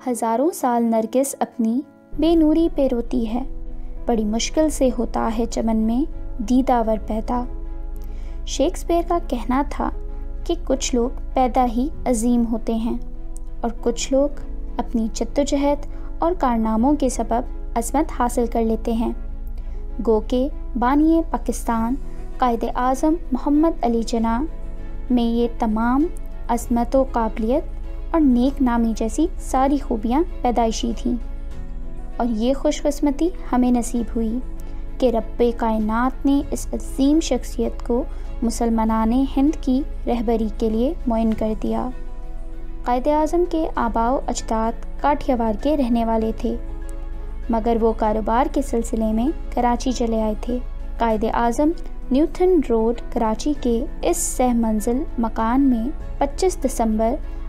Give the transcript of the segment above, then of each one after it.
ہزاروں سال نرگس اپنی بے نوری پہ روتی ہے، بڑی مشکل سے ہوتا ہے چمن میں دیداور پیدا۔ شیکسپیئر کا کہنا تھا کہ کچھ لوگ پیدا ہی عظیم ہوتے ہیں اور کچھ لوگ اپنی جدوجہد اور کارناموں کے سبب عظمت حاصل کر لیتے ہیں۔ گو کہ بانی پاکستان قائد اعظم محمد علی جناح میں یہ تمام عظمت و قابلیت اور نیک نامی جیسی ساری خوبیاں پیدائشی تھیں، اور یہ خوش قسمتی ہمیں نصیب ہوئی کہ رب کائنات نے اس عظیم شخصیت کو مسلمانان ہند کی رہبری کے لیے معین کر دیا۔ قائد اعظم کے آباء و اجداد کاٹھیاوار کے رہنے والے تھے، مگر وہ کاروبار کے سلسلے میں کراچی چلے آئے تھے۔ قائد اعظم نیوتن روڈ کراچی کے اس سہ منزل مکان میں 25 دسمبر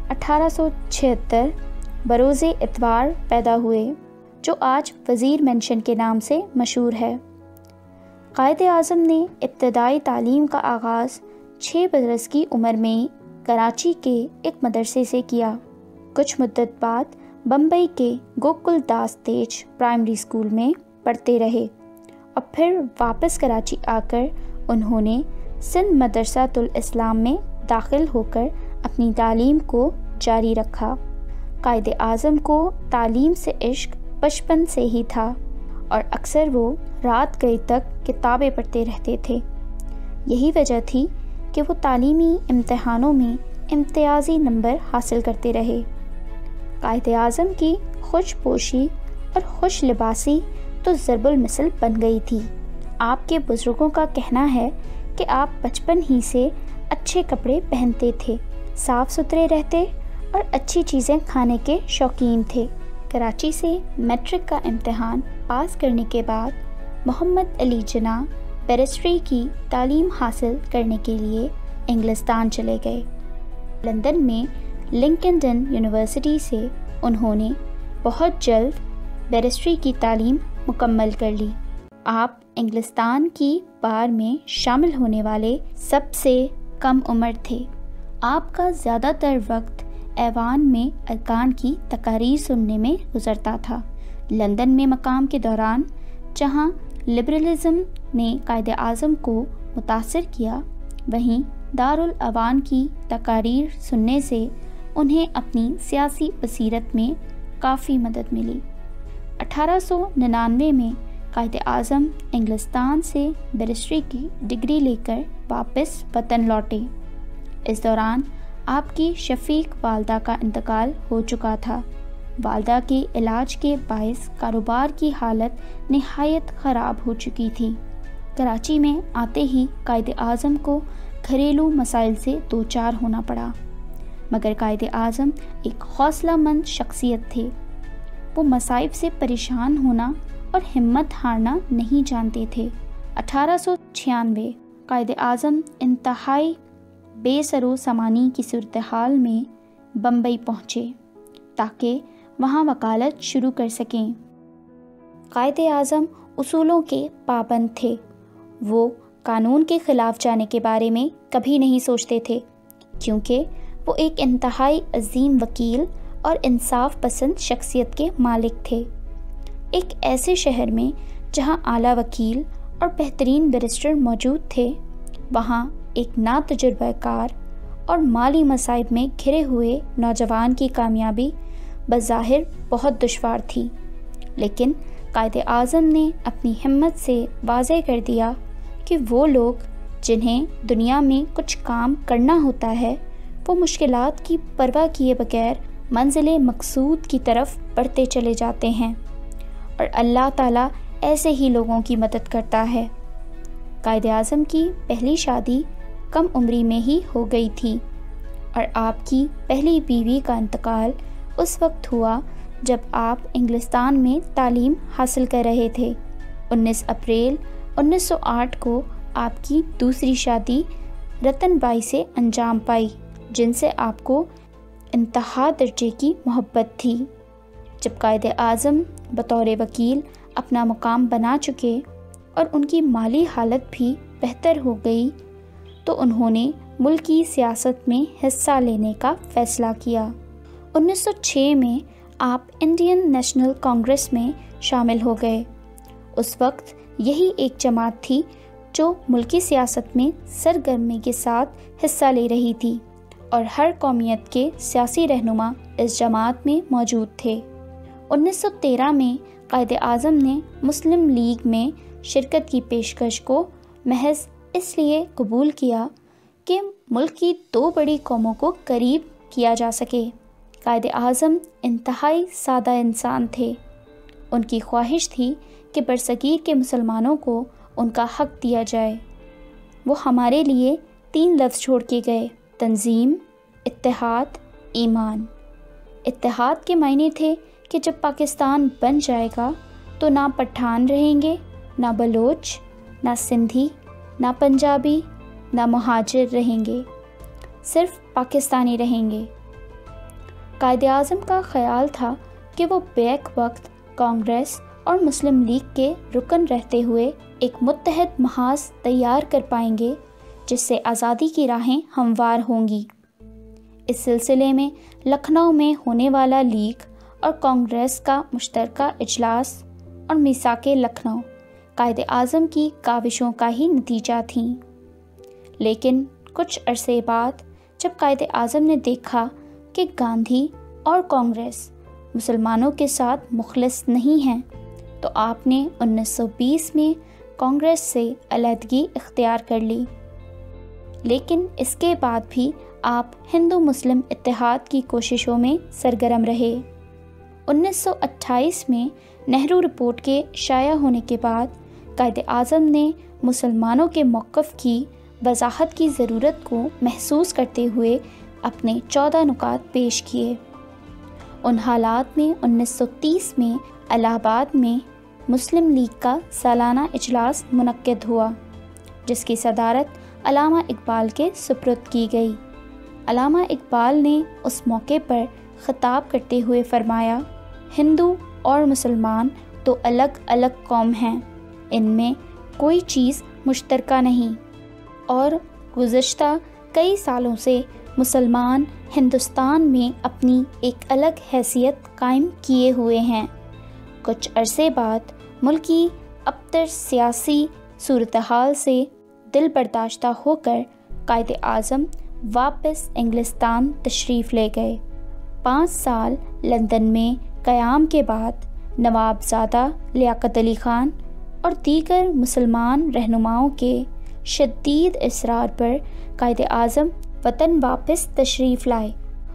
1876 بروز اتوار پیدا ہوئے، جو آج وزیر مینشن کے نام سے مشہور ہے۔ قائد اعظم نے ابتدائی تعلیم کا آغاز 6 برس کی عمر میں کراچی کے ایک مدرسے سے کیا۔ کچھ مدت بعد بمبئی کے گوکل داس تیج پرائمری اسکول میں پڑھتے رہے اور پھر واپس کراچی آ کر انہوں نے سندھ مدرسۃ الاسلام میں داخل ہو کر اپنی تعلیم کو جاری رکھا۔ قائد اعظم کو تعلیم سے عشق بچپن سے ہی تھا اور اکثر وہ رات گئے تک کتابیں پڑھتے رہتے تھے۔ یہی وجہ تھی کہ وہ تعلیمی امتحانوں میں امتیازی نمبر حاصل کرتے رہے۔ قائد اعظم کی خوش پوشی اور خوش لباسی تو ضرب المثل بن گئی تھی۔ آپ کے بزرگوں کا کہنا ہے کہ آپ بچپن ہی سے اچھے کپڑے پہنتے تھے، صاف ستھرے رہتے اور اچھی چیزیں کھانے کے شوقین تھے۔ کراچی سے میٹرک کا امتحان پاس کرنے کے بعد محمد علی جناح بیرسٹری کی تعلیم حاصل کرنے کے لیے انگلستان چلے گئے۔ لندن میں لنکن یونیورسٹی سے انہوں نے بہت جلد بیرسٹری کی تعلیم مکمل کر لی۔ آپ انگلستان کی بار میں شامل ہونے والے سب سے کم عمر تھے۔ آپ کا زیادہ تر وقت ایوان میں ارکان کی تقاریر سننے میں گزرتا تھا۔ لندن میں مقام کے دوران جہاں لبرلزم نے قائد اعظم کو متاثر کیا، وہیں دارالعوان کی تقاریر سننے سے انہیں اپنی سیاسی بصیرت میں کافی مدد ملی۔ 1899 میں قائد اعظم انگلستان سے بیرسٹری کی ڈگری لے کر واپس وطن لوٹے۔ اس دوران آپ کی شفیق والدہ کا انتقال ہو چکا تھا۔ والدہ کے علاج کے باعث کاروبار کی حالت نہایت خراب ہو چکی تھی۔ کراچی میں آتے ہی قائد اعظم کو گھریلو مسائل سے دوچار ہونا پڑا، مگر قائد اعظم ایک حوصلہ مند شخصیت تھے۔ وہ مصائب سے پریشان ہونا اور ہمت ہارنا نہیں جانتے تھے۔ 1896 قائد اعظم انتہائی بے سر و سامانی کی صورتحال میں بمبئی پہنچے تاکہ وہاں وکالت شروع کر سکیں۔ قائد اعظم اصولوں کے پابند تھے۔ وہ قانون کے خلاف جانے کے بارے میں کبھی نہیں سوچتے تھے، کیونکہ وہ ایک انتہائی عظیم وکیل اور انصاف پسند شخصیت کے مالک تھے۔ ایک ایسے شہر میں جہاں اعلیٰ وکیل اور بہترین بیرسٹر موجود تھے، وہاں ایک ناتجربہ کار اور مالی مصائب میں گھرے ہوئے نوجوان کی کامیابی بظاہر بہت دشوار تھی، لیکن قائد اعظم نے اپنی ہمت سے واضح کر دیا کہ وہ لوگ جنہیں دنیا میں کچھ کام کرنا ہوتا ہے، وہ مشکلات کی پرواہ کیے بغیر منزل مقصود کی طرف بڑھتے چلے جاتے ہیں، اور اللہ تعالیٰ ایسے ہی لوگوں کی مدد کرتا ہے۔ قائد اعظم کی پہلی شادی کم عمری میں ہی ہو گئی تھی، اور آپ کی پہلی بیوی کا انتقال اس وقت ہوا جب آپ انگلستان میں تعلیم حاصل کر رہے تھے۔ 19 اپریل 1908 کو آپ کی دوسری شادی رتن بائی سے انجام پائی، جن سے آپ کو انتہا درجے کی محبت تھی۔ جب قائد اعظم بطور وکیل اپنا مقام بنا چکے اور ان کی مالی حالت بھی بہتر ہو گئی، تو انہوں نے ملکی سیاست میں حصہ لینے کا فیصلہ کیا۔ 1906 میں آپ انڈین نیشنل کانگریس میں شامل ہو گئے۔ اس وقت یہی ایک جماعت تھی جو ملکی سیاست میں سرگرمی کے ساتھ حصہ لے رہی تھی، اور ہر قومیت کے سیاسی رہنما اس جماعت میں موجود تھے۔ 1913 میں قائد اعظم نے مسلم لیگ میں شرکت کی پیشکش کو محض اس لیے قبول کیا کہ ملک کی دو بڑی قوموں کو قریب کیا جا سکے۔ قائد اعظم انتہائی سادہ انسان تھے۔ ان کی خواہش تھی کہ برصغیر کے مسلمانوں کو ان کا حق دیا جائے۔ وہ ہمارے لیے 3 لفظ چھوڑ کے گئے: تنظیم، اتحاد، ایمان۔ اتحاد کے معنی تھے کہ جب پاکستان بن جائے گا تو نہ پٹھان رہیں گے، نہ بلوچ، نہ سندھی، نہ پنجابی، نہ مہاجر رہیں گے، صرف پاکستانی رہیں گے۔ قائد اعظم کا خیال تھا کہ وہ بیک وقت کانگریس اور مسلم لیگ کے رکن رہتے ہوئے ایک متحد محاذ تیار کر پائیں گے جس سے آزادی کی راہیں ہموار ہوں گی۔ اس سلسلے میں لکھنؤ میں ہونے والا لیگ اور کانگریس کا مشترکہ اجلاس اور میثاق لکھنؤ قائد اعظم کی کاوشوں کا ہی نتیجہ تھیں۔ لیکن کچھ عرصے بعد جب قائد اعظم نے دیکھا کہ گاندھی اور کانگریس مسلمانوں کے ساتھ مخلص نہیں ہیں، تو آپ نے 1920 میں کانگریس سے علیحدگی اختیار کر لی۔ لیکن اس کے بعد بھی آپ ہندو مسلم اتحاد کی کوششوں میں سرگرم رہے۔ 1928 میں نہرو رپورٹ کے شائع ہونے کے بعد قائد اعظم نے مسلمانوں کے موقف کی وضاحت کی ضرورت کو محسوس کرتے ہوئے اپنے 14 نکات پیش کیے۔ ان حالات میں 1930 میں الہ آباد میں مسلم لیگ کا سالانہ اجلاس منعقد ہوا، جس کی صدارت علامہ اقبال کے سپرد کی گئی۔ علامہ اقبال نے اس موقع پر خطاب کرتے ہوئے فرمایا: ہندو اور مسلمان تو الگ الگ قوم ہیں، ان میں کوئی چیز مشترکہ نہیں، اور گزشتہ کئی سالوں سے مسلمان ہندوستان میں اپنی ایک الگ حیثیت قائم کیے ہوئے ہیں۔ کچھ عرصے بعد ملکی ابتر سیاسی صورتحال سے دل برداشتہ ہو کر قائد اعظم واپس انگلستان تشریف لے گئے۔ 5 سال لندن میں قیام کے بعد نواب زادہ لیاقت علی خان اور دیگر مسلمان رہنماؤں کے شدید اصرار پر قائد اعظم وطن واپس تشریف لائے۔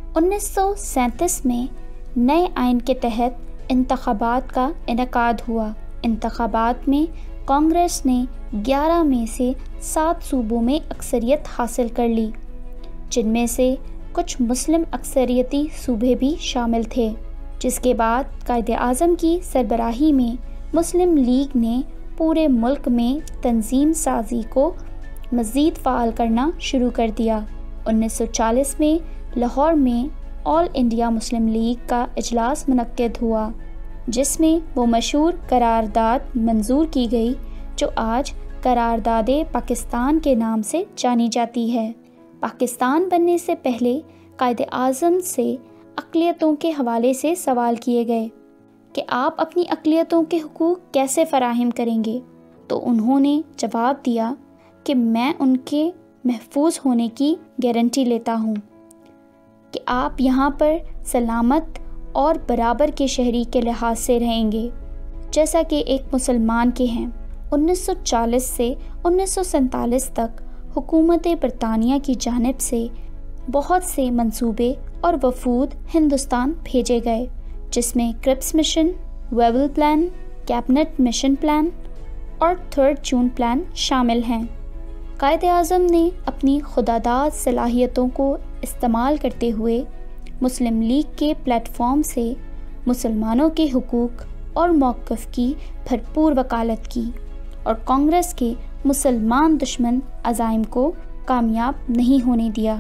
1937 میں نئے آئین کے تحت انتخابات کا انعقاد ہوا۔ انتخابات میں کانگریس نے 11 میں سے 7 صوبوں میں اکثریت حاصل کر لی، جن میں سے کچھ مسلم اکثریتی صوبے بھی شامل تھے، جس کے بعد قائد اعظم کی سربراہی میں مسلم لیگ نے پورے ملک میں تنظیم سازی کو مزید فعال کرنا شروع کر دیا۔ 1940 میں لاہور میں آل انڈیا مسلم لیگ کا اجلاس منعقد ہوا، جس میں وہ مشہور قرارداد منظور کی گئی جو آج قرارداد پاکستان کے نام سے جانی جاتی ہے۔ پاکستان بننے سے پہلے قائد اعظم سے اقلیتوں کے حوالے سے سوال کیے گئے کہ آپ اپنی اقلیتوں کے حقوق کیسے فراہم کریں گے، تو انہوں نے جواب دیا کہ میں ان کے محفوظ ہونے کی گارنٹی لیتا ہوں کہ آپ یہاں پر سلامت اور برابر کے شہری کے لحاظ سے رہیں گے، جیسا کہ ایک مسلمان کے ہیں۔ 1940 سے 1947 تک حکومت برطانیہ کی جانب سے بہت سے منصوبے اور وفود ہندوستان بھیجے گئے، جس میں Cripps mission, Wavell plan, cabinet mission plan اور 3 جون پلان شامل ہیں۔ قائد اعظم نے اپنی خودداد صلاحیتوں کو استعمال کرتے ہوئے مسلم لیگ کے پلیٹ فارم سے مسلمانوں کے حقوق اور موقف کی بھرپور وکالت کی اور کانگریس کے مسلمان دشمن عزائم کو کامیاب نہیں ہونے دیا۔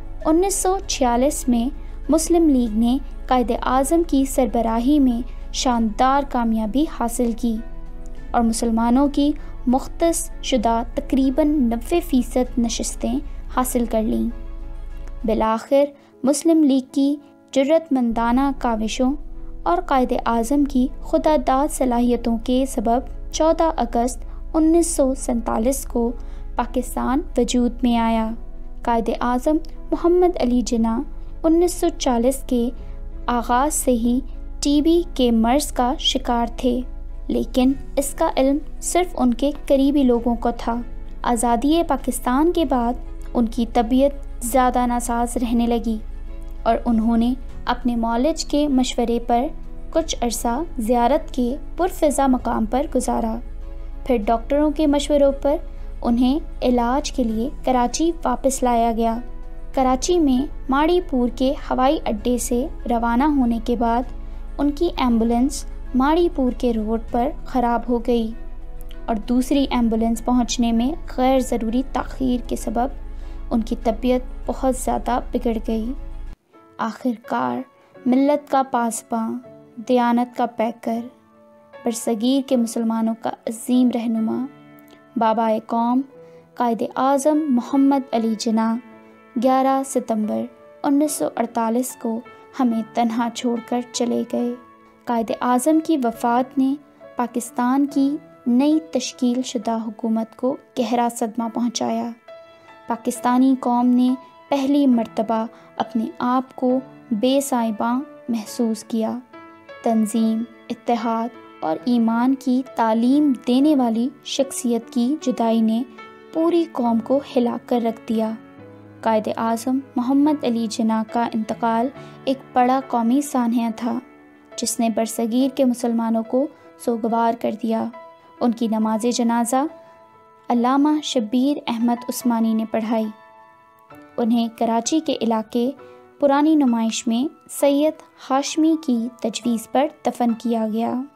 1946 میں مسلم لیگ نے قائد اعظم کی سربراہی میں شاندار کامیابی حاصل کی اور مسلمانوں کی مختص شدہ تقریباً 90% نشستیں حاصل کر لیں۔ بالآخر مسلم لیگ کی جرأت مندانہ کاوشوں اور قائد اعظم کی خودداد صلاحیتوں کے سبب 14 اگست 1947 کو پاکستان وجود میں آیا۔ قائد اعظم محمد علی جناح 1940 کے آغاز سے ہی ٹی بی کے مرض کا شکار تھے، لیکن اس کا علم صرف ان کے قریبی لوگوں کو تھا۔ آزادی پاکستان کے بعد ان کی طبیعت زیادہ ناساز رہنے لگی اور انہوں نے اپنے معالج کے مشورے پر کچھ عرصہ زیارت کے پرفضا مقام پر گزارا۔ پھر ڈاکٹروں کے مشوروں پر انہیں علاج کے لیے کراچی واپس لایا گیا۔ کراچی میں ماڑی پور کے ہوائی اڈے سے روانہ ہونے کے بعد ان کی ایمبولینس ماڑی پور کے روڈ پر خراب ہو گئی اور دوسری ایمبولینس پہنچنے میں غیر ضروری تاخیر کے سبب ان کی طبیعت بہت زیادہ بگڑ گئی۔ آخر کار ملت کا پاسباں، دیانت کا پیکر، برصغیر کے مسلمانوں کا عظیم رہنما، بابا قوم قائد اعظم محمد علی جناح 11 ستمبر 1948 کو ہمیں تنہا چھوڑ کر چلے گئے۔ قائد اعظم کی وفات نے پاکستان کی نئی تشکیل شدہ حکومت کو گہرا صدمہ پہنچایا۔ پاکستانی قوم نے پہلی مرتبہ اپنے آپ کو بے سائباں محسوس کیا۔ تنظیم، اتحاد اور ایمان کی تعلیم دینے والی شخصیت کی جدائی نے پوری قوم کو ہلا کر رکھ دیا۔ قائد اعظم محمد علی جناح کا انتقال ایک بڑا قومی سانحہ تھا جس نے برصغیر کے مسلمانوں کو سوگوار کر دیا۔ ان کی نماز جنازہ علامہ شبیر احمد عثمانی نے پڑھائی۔ انہیں کراچی کے علاقے پرانی نمائش میں سید ہاشمی کی تجویز پر دفن کیا گیا۔